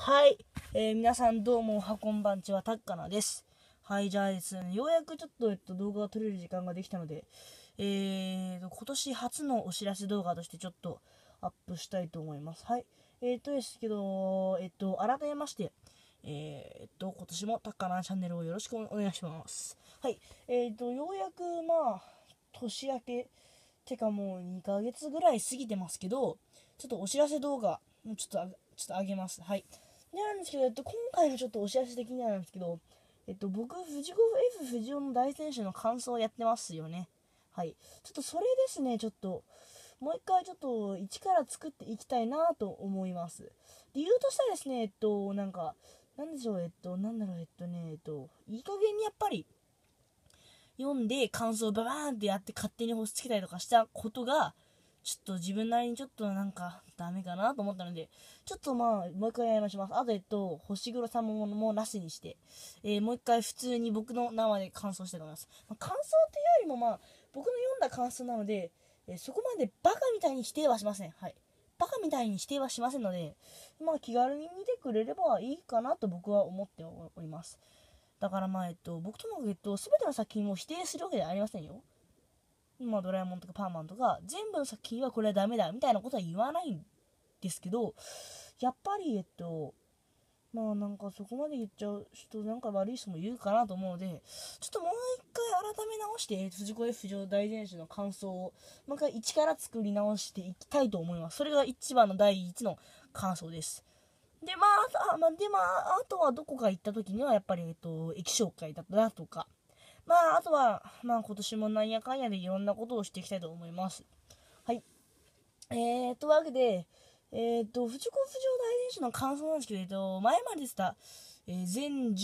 はい、皆さんどうもこんばんちは、たっかなです。はい、じゃあですね、ようやくちょっと、動画が撮れる時間ができたので、今年初のお知らせ動画としてちょっとアップしたいと思います。はい、ですけど、改めまして、今年もたっかなチャンネルをよろしくお願いします。はい、ようやく年明け、てかもう2ヶ月ぐらい過ぎてますけど、ちょっとお知らせ動画、ちょっと上げます。はい。なんですけど、今回のちょっとお知らせ的にはなんですけど、僕、藤子 F 不二雄の大選手の感想をやってますよね。はい。ちょっとそれですね、ちょっと、もう一回ちょっと一から作っていきたいなと思います。理由としてはですね、なんでしょう、いい加減にやっぱり、読んで感想をババーンってやって勝手に星つけたりとかしたことが、ちょっと自分なりにちょっとダメかなと思ったので、ちょっともう一回やり直します。あと、星黒さんもなしにして、もう一回普通に僕の生で感想したいと思います。感想っていうよりも僕の読んだ感想なので、そこまでバカみたいに否定はしません。はい。バカみたいに否定はしませんので、気軽に見てくれればいいかなと僕は思っております。だから僕とも全ての作品を否定するわけではありませんよ。ドラえもんとかパーマンとか、全部の作品はこれはダメだみたいなことは言わないんですけど、やっぱりそこまで言っちゃう人悪い人もいるかなと思うので、ちょっともう一回改め直して、藤子 F 不二雄大全集の感想を、もう一回一から作り直していきたいと思います。それが一番の第一の感想です。で、あとはどこか行った時には、やっぱり、駅紹介だったなとか、あとは、今年もなんやかんやでいろんなことをしていきたいと思います。はい。というわけで、藤子不二雄大選手の感想なんですけど、前まででした、全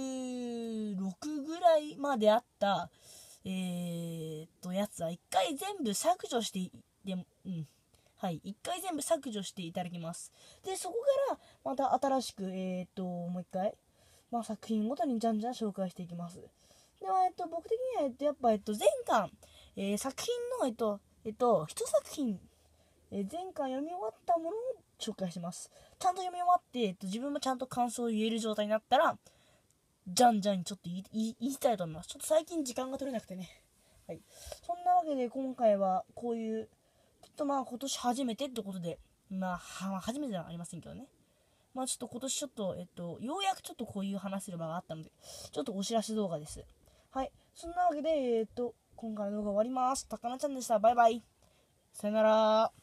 16ぐらいまであった、やつは一回全部削除してはい、一回全部削除していただきます。で、そこからまた新しく、もう一回、作品ごとにじゃんじゃん紹介していきます。では、僕的には、やっぱ、前巻、作品の、一作品、前巻読み終わったものを紹介します。ちゃんと読み終わって、自分もちゃんと感想を言える状態になったら、じゃんじゃんにちょっと言いたいと思います。ちょっと最近時間が取れなくてね。はい。そんなわけで、今回は、こういう、ちょっと今年初めてってことで、初めてではありませんけどね。ちょっと今年ちょっと、ようやくちょっとこういう話せる場があったので、ちょっとお知らせ動画です。はい。そんなわけで、今回の動画終わります。たかなちゃんでした。バイバイ。さよなら。